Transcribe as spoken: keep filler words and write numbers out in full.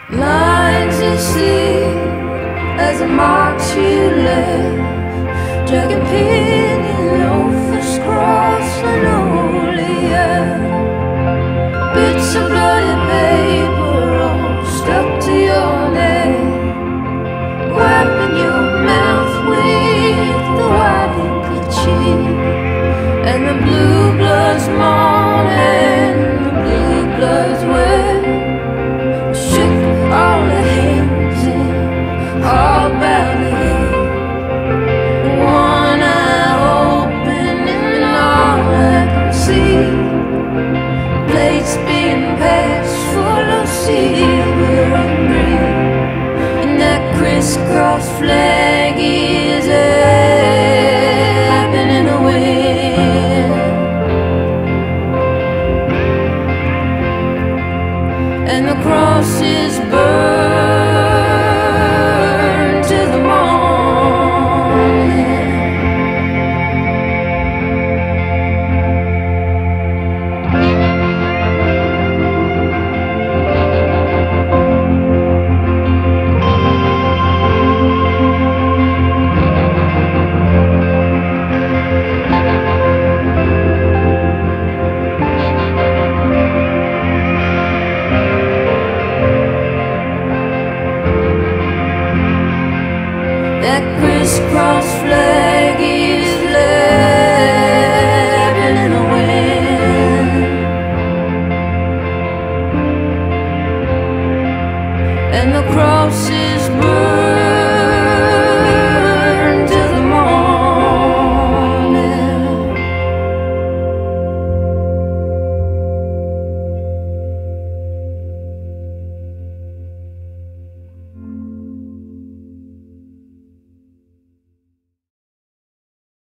Lines you see as the marks you left, dragging pinion loafers across linoleum. Bits of bloody paper all stuck to your neck, wiping your mouth with the white handkerchief, and the blue blood's mark